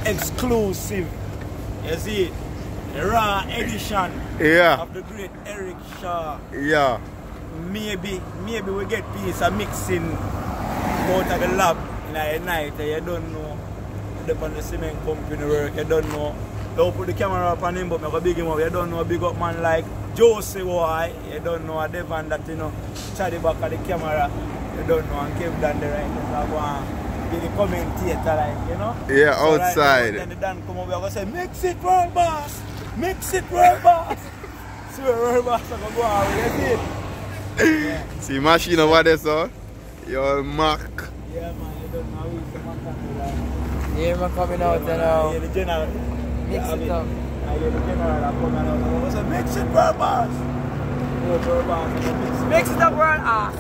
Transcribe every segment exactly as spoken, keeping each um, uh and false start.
exclusive. You see, the raw edition yeah. of the great Eric Shaw. Yeah. Maybe, maybe we get piece of mixing out of the lab in the night. You don't know. Up on the cement company work, you don't know. Don't put the camera up on him, but I go big him up. You don't know a big up man like Josie Why. You don't know a Devon that you know. Charlie back at the camera. You don't know. And Kev down the right. So go and be the commentator, like, you know. Yeah, so outside. Right, then the Dan come over and go say, mix it, world boss. Mix it, world boss. So world boss, I go go out. You see it? Yeah. See machine over there, so. Your Mac. Yeah, man. You don't know how we come on camera. Yeah, man, coming out yeah, now. Yeah, the general. Mix yeah, it I up. I hear the general that coming out. I say, mix it, world boss. Yeah, world boss. Mix it, mix it up, world ass.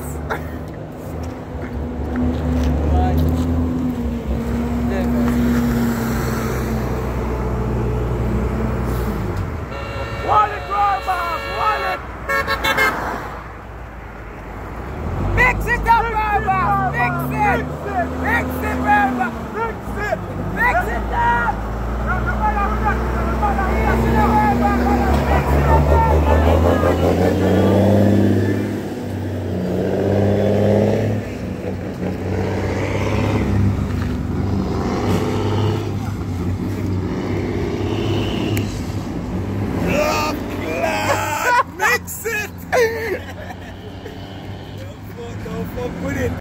Wallet, world boss. Wallet. Mix it up, world boss. Mix it. Mix it, world boss. Mix it. Mix it up!